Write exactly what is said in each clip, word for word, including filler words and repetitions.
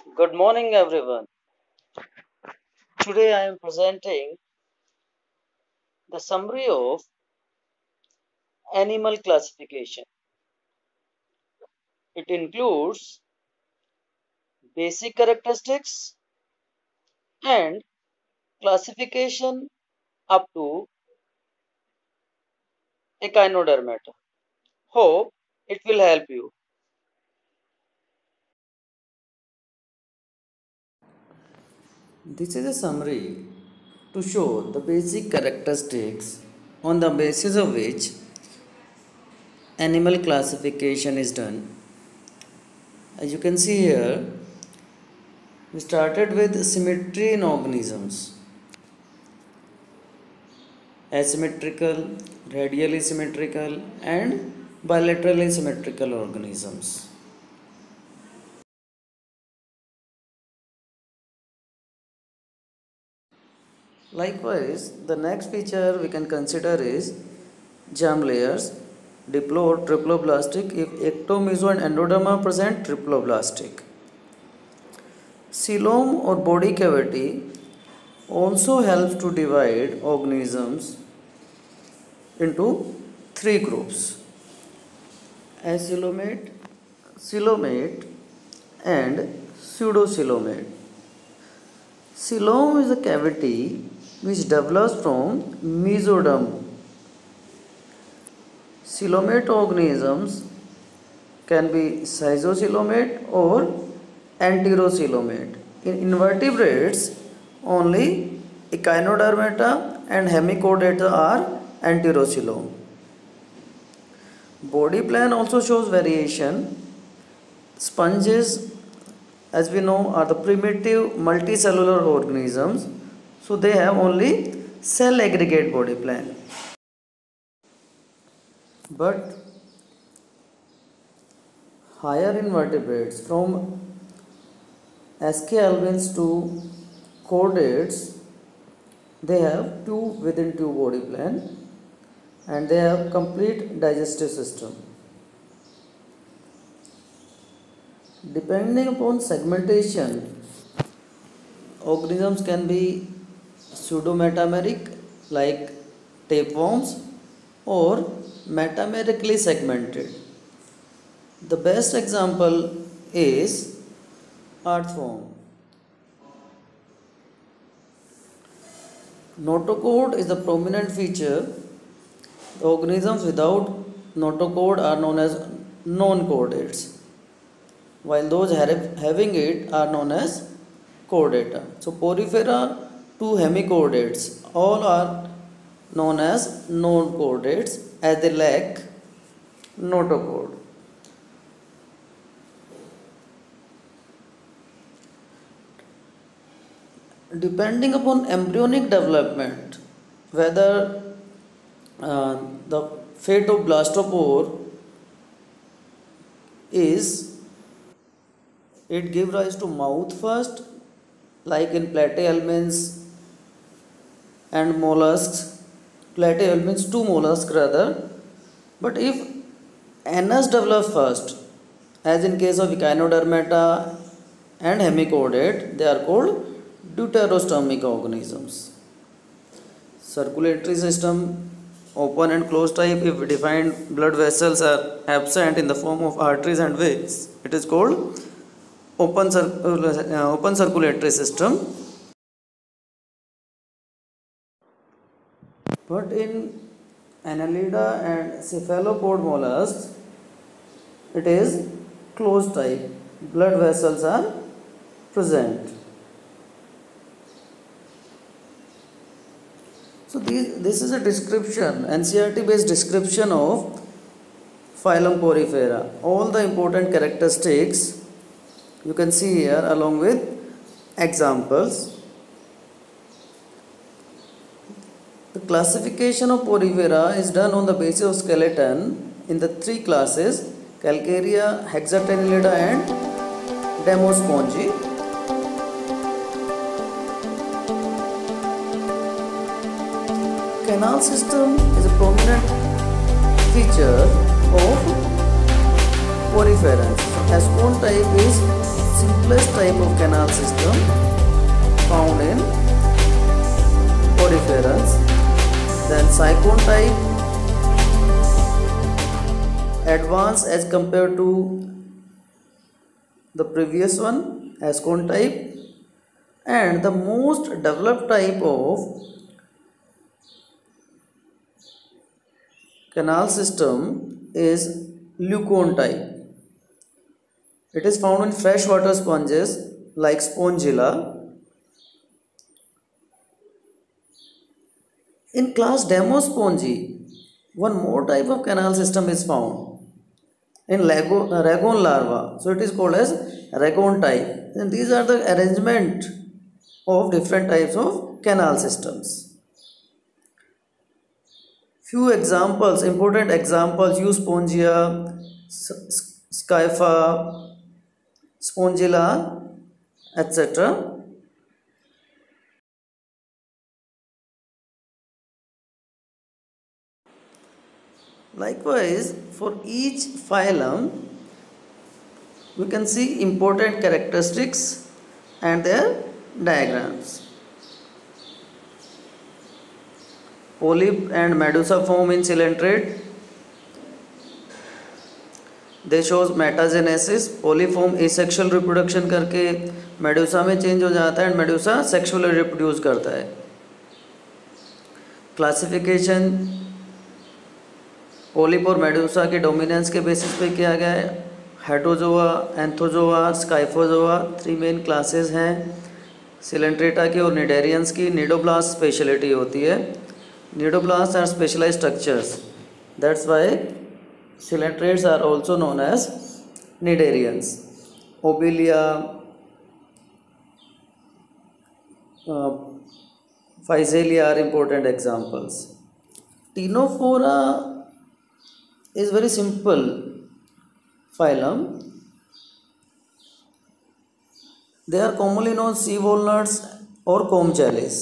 Good morning, everyone. Today I am presenting the summary of animal classification. It includes basic characteristics and classification up to echinodermata. Hope it will help you. This is a summary to show the basic characteristics on the basis of which animal classification is done. As you can see here, we started with symmetry in organisms. Asymmetrical, radially symmetrical, and bilaterally symmetrical organisms. Likewise, the next feature we can consider is germ layers, diplo or triploblastic. If ecto, meso and endoderm are present, triploblastic. Coelom or body cavity also helps to divide organisms into three groups: acoelomate, coelomate, and pseudocoelomate. Coelom is a cavity which develops from mesoderm. Coelomate organisms can be schizocoelomate or enterocoelomate. In invertebrates, only echinodermata and hemichordata are enterocoelom. Body plan also shows variation. Sponges, as we know, are the primitive multicellular organisms, so they have only cell aggregate body plan. But higher invertebrates from Aschelminths to chordates, they have two within two body plan and they have complete digestive system. Depending upon segmentation, organisms can be pseudometameric like tapeworms or metamerically segmented. The best example is earthworm. Notochord is the prominent feature. The organisms without notochord are known as non-chordates, while those having it are known as chordata. So Porifera to hemichordates, all are known as non-chordates as they lack notochord. Depending upon embryonic development, whether uh, the fate of blastopore is it give rise to mouth first, like in platyhelminths and mollusks. Platyhelminths, two mollusks rather. But if anus develops first, as in case of echinodermata and hemichordate, they are called deuterostomic organisms. Circulatory system, open and closed type. If defined blood vessels are absent in the form of arteries and veins, it is called open, uh, open circulatory system. But in Annelida and cephalopod mollusks, it is closed type. Blood vessels are present. So these, this is a description, N C E R T based description of phylum Porifera. All the important characteristics you can see here along with examples. The classification of Porifera is done on the basis of skeleton in the three classes: Calcarea, Hexatennellida and Demospongi. Canal system is a prominent feature of Poriferans. Ascon type is simplest type of canal system found in coniferous. Then Cyclone type advanced as compared to the previous one, Ascon type, and the most developed type of canal system is Leucone type. It is found in freshwater sponges like Spongilla. In class Demospongi, one more type of canal system is found in Lago, uh, Ragone larva. So it is called as Ragone type. And these are the arrangement of different types of canal systems. Few examples, important examples: Euspongia, Scypha, Spongilla, et cetera. Likewise, for each phylum, we can see important characteristics and their diagrams. Polyp and medusa form in coelenterate. They shows metagenesis. Polyp form asexual reproduction करके medusa में change हो जाता है, and medusa sexually reproduce करता है. Classification polyp और medusa के dominance के बेसिस पे किया गया है. Hydrozoa, anthozoa, scyphozoa three main classes हैं. सिलेंट्रेटा की और निडेरियंस की. निडोब्लास्ट स्पेशलिटी होती है. Cnidoblast are specialized structures, that's why coelenterates are also known as cnidarians. Obelia, physalia are important examples. Ctenophora is very simple phylum. They are commonly known sea walnuts or comb chalice.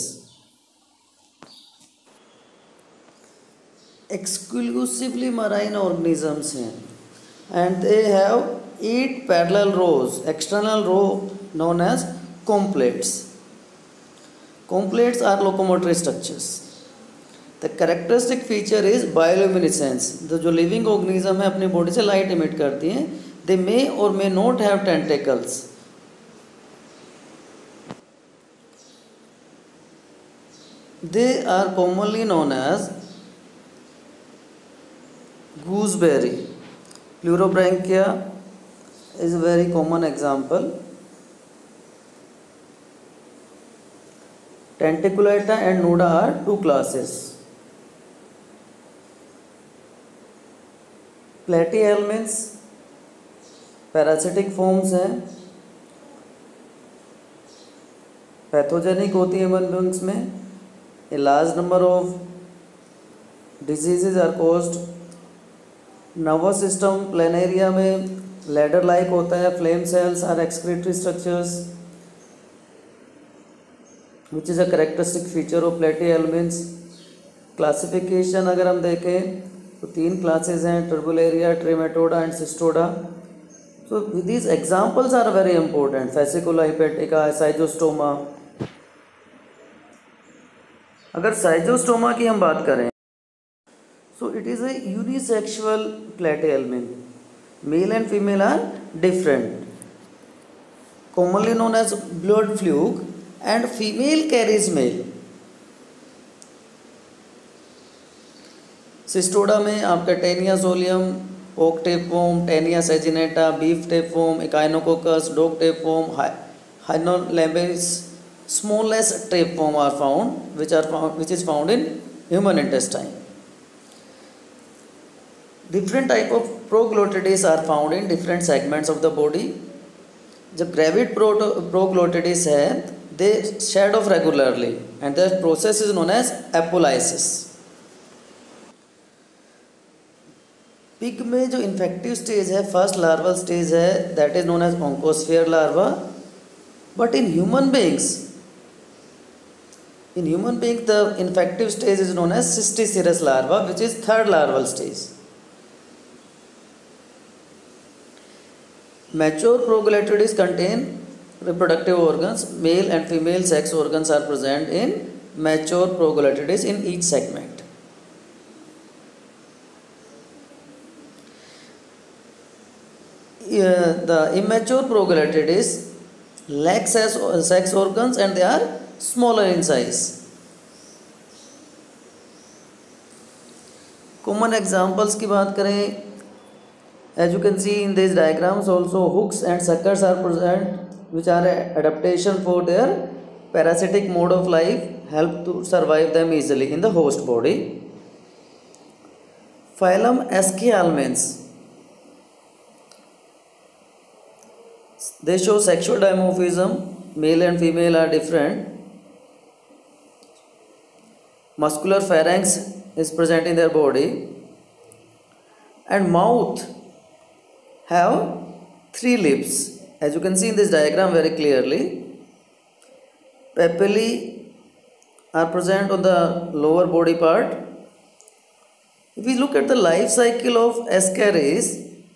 Exclusively marine organisms हैं, and they have eight parallel rows. External row known as complates. Complates are locomotory structures. The characteristic feature is bioluminescence. The जो living organism है अपनी body से light emit करती हैं. They may or may not have tentacles. They are commonly known as gooseberry. Pleurobrancia is a very common example. Tentaculata and Nuda are two classes. Platyhelminths parasitic forms हैं, pathogenic होती है human beings में. A large number of diseases are caused. Nervous system planaria में ladder like होता है. Flame cells are excretory structures which is a characteristic feature of platyhelminths. Classification अगर हम देखें तो तीन क्लासेस हैं, turbellaria, trematoda and cestoda. So these examples are very important. Fasciola, hepatica, schistosoma. अगर साइजोस्टोमा की हम बात करें, so it is a unisexual platyhelminth. Male and female are different. Commonly known as blood fluke, and female carries male. Cestoda में आपका taenia solium, ओक tapeworm, taenia saginata, beef tapeworm, echinococcus, dog tapeworm, hymenolepis, smallest tapeworm are found, which are found, which is found in human intestine. Different type of proglottids are found in different segments of the body. जब gravid proglottids है, they shed off regularly, and the process is known as apolysis. Pig में जो infective stage है, first larval stage है, that is known as oncosphere larva. But in human beings In human being, the infective stage is known as cysticerous larva, which is third larval stage. Mature proglottids contain reproductive organs. Male and female sex organs are present in mature proglottids in each segment. Uh, the immature proglottids lack sex organs and they are smaller in size. Common examples की बात करें, as you can see in these diagrams also, hooks and suckers are present, which are adaptation for their parasitic mode of life, help to survive them easily in the host body. Phylum Eschalmens, they show sexual dimorphism, male and female are different. Muscular pharynx is present in their body, and mouth have three lips, as you can see in this diagram very clearly. Papillae are present on the lower body part. If we look at the life cycle of Ascaris,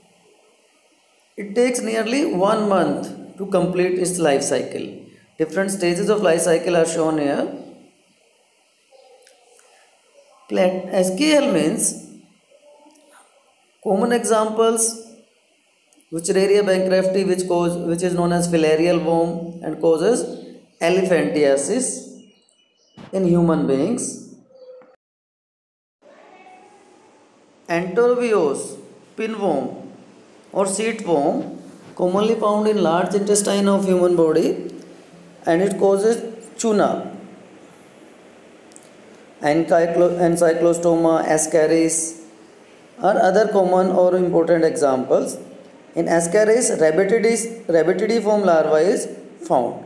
it takes nearly one month to complete its life cycle. Different stages of life cycle are shown here. Eschalmens, common examples, Wuchereria bancrofti, which cause which is known as filarial worm and causes elephantiasis in human beings. Enterobius pinworm or seat worm, commonly found in large intestine of human body, and it causes tuna. Encyclostoma, Ascaris are other common or important examples. In Ascaris, rabbitidiform larva is found.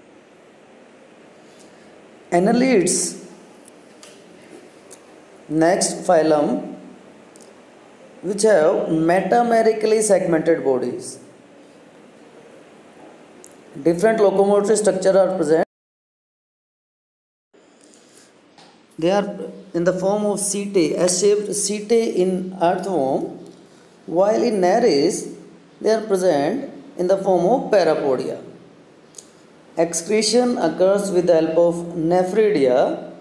Annelids, next phylum, which have metamerically segmented bodies. Different locomotor structure are present. They are in the form of setae, S-shaped setae in earthworm, while in Nares, they are present in the form of parapodia. Excretion occurs with the help of nephridia.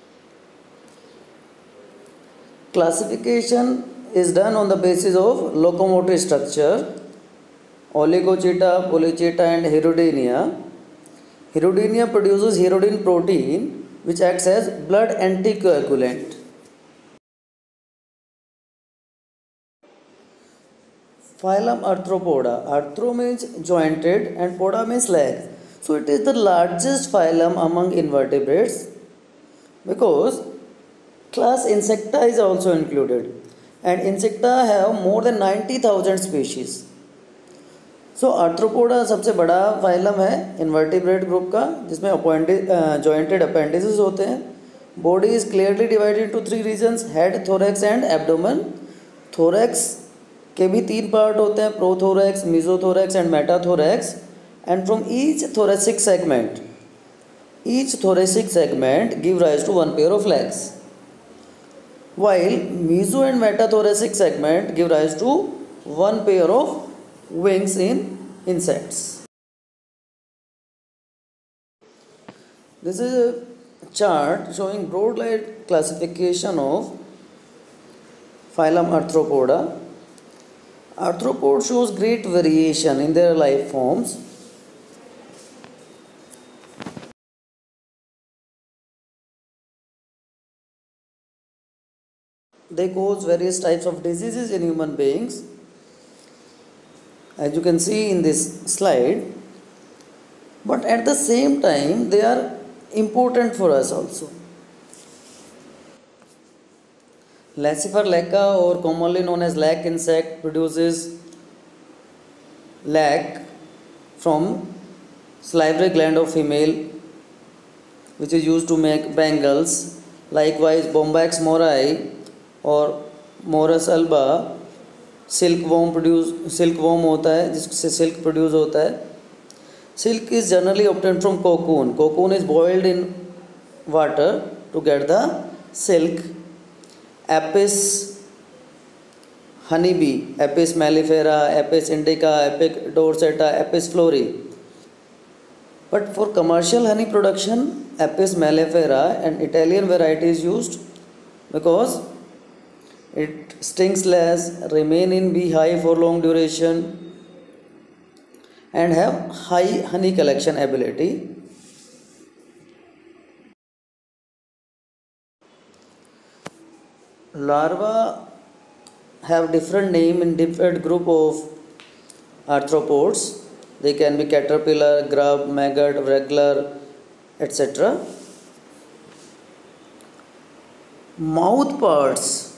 Classification is done on the basis of locomotor structure, Oligochaeta, Polychaeta and Hirudinea. Hirudinea produces hirudin protein, which acts as blood anticoagulant. Phylum Arthropoda. Arthro means jointed and poda means leg. So it is the largest phylum among invertebrates because class Insecta is also included, and Insecta have more than ninety thousand species. So Arthropoda सबसे बड़ा phylum है invertebrate group का, जिसमें jointed appendages होते हैं. Body is clearly divided into three regions, head, thorax and abdomen. Thorax के भी तीन पार्ट होते हैं, prothorax, mesothorax and metathorax. And from each thoracic segment each thoracic segment give rise to one pair of legs, while meso and metathoracic segment give rise to one pair of wings in insects. This is a chart showing broad line classification of phylum Arthropoda. Arthropod shows great variation in their life forms. They cause various types of diseases in human beings, as you can see in this slide, but at the same time they are important for us also. Laccifer laca, or commonly known as lac insect, produces lac from salivary gland of female, which is used to make bangles. Likewise, Bombax morai और morus alba silk worm produce silk worm होता है, जिससे silk produce होता है. Silk is generally obtained from cocoon. Cocoon is boiled in water to get the silk. Apis honeybee, Apis mellifera, Apis indica, Apis dorsata, Apis florii. But for commercial honey production, Apis mellifera, an Italian variety, is used because it stings less, remain in beehive for long duration, and have high honey collection ability. Larvae have different name in different group of arthropods. They can be caterpillar, grub, maggot, regular, et cetera. Mouth parts,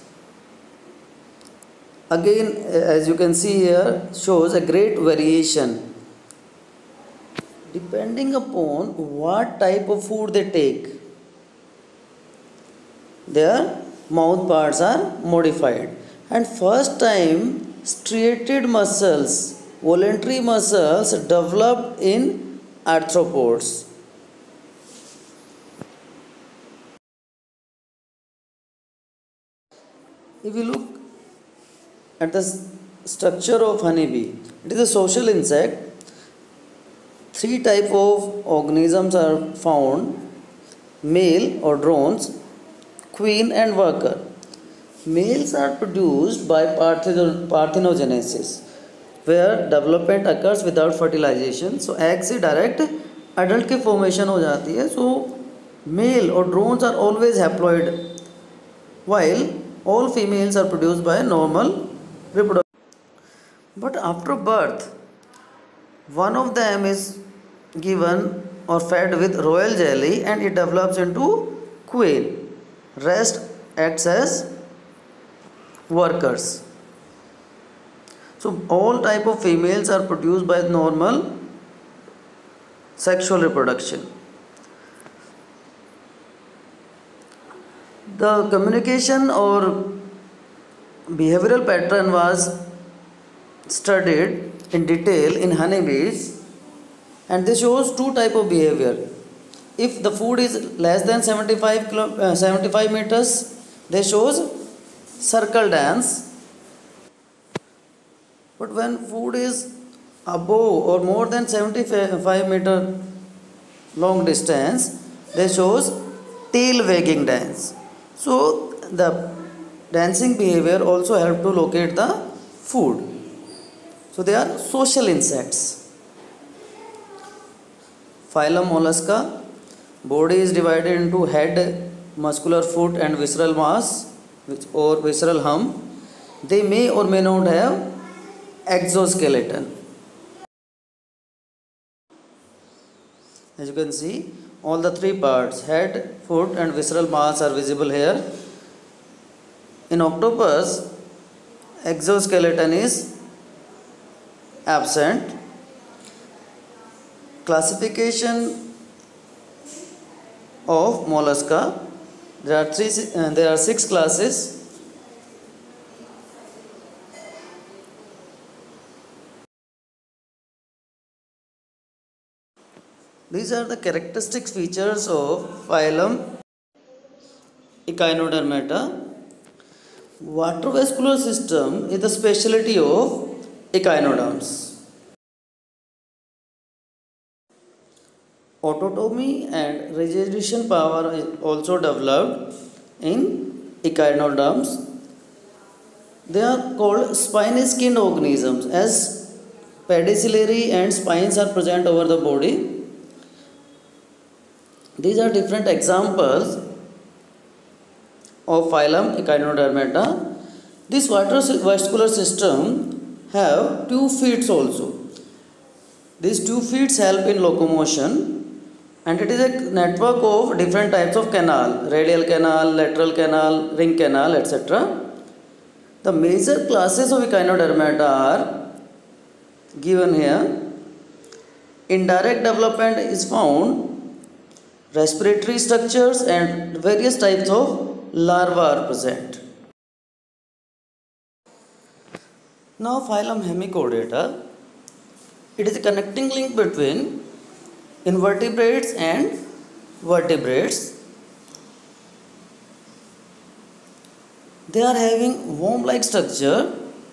again, as you can see here, shows a great variation depending upon what type of food they take. Their mouth parts are modified, and first time striated muscles, voluntary muscles, developed in arthropods. If you look at the structure of honeybee, it is a social insect. Three type of organisms are found: male or drones, queen and worker. Males are produced by parthenogenesis, where development occurs without fertilization. So egg से direct adult की formation हो जाती है. So male or drones are always haploid, while all females are produced by normal reproduction. But after birth, one of them is given or fed with royal jelly and it develops into queen. Rest acts as workers. So all type of females are produced by normal sexual reproduction. The communication or behavioral pattern was studied in detail in honeybees, and this shows two type of behavior. If the food is less than seventy-five, kilo, uh, seventy-five meters, they shows circle dance. But when food is above or more than seventy-five meter long distance, they shows tail wagging dance. So the dancing behavior also help to locate the food. So they are social insects. Phylum Mollusca. Body is divided into head, muscular foot and visceral mass or visceral hump. They may or may not have exoskeleton. As you can see, all the three parts, head, foot and visceral mass, are visible here. In octopus, exoskeleton is absent. Classification of mollusca. There are three. Uh, there are six classes. These are the characteristic features of phylum Echinodermata. Water-vascular system is the specialty of echinoderms. Autotomy and regeneration power is also developed in echinoderms. They are called spiny-skinned organisms, as pedicellary and spines are present over the body. These are different examples of phylum Echinodermata. This vascular system have two feet also. These two feet help in locomotion, and it is a network of different types of canal: radial canal, lateral canal, ring canal, et cetera. The major classes of Echinodermata are given here. Indirect development is found. Respiratory structures and various types of larvae are present. Now phylum Hemichordata. It is a connecting link between invertebrates and vertebrates. They are having worm-like structure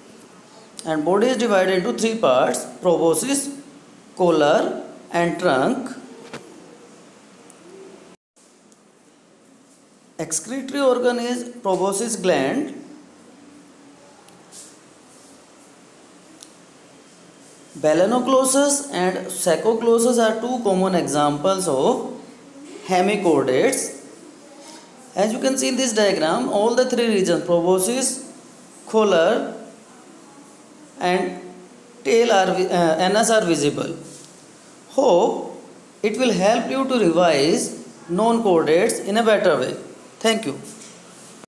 and body is divided into three parts: proboscis, collar and trunk. Excretory organ is proboscis gland. Balanoglossus and saccoglossus are two common examples of hemichordates. As you can see in this diagram, all the three regions, proboscis, collar and tail are uh, anus are visible. Hope it will help you to revise known chordates in a better way. Thank you.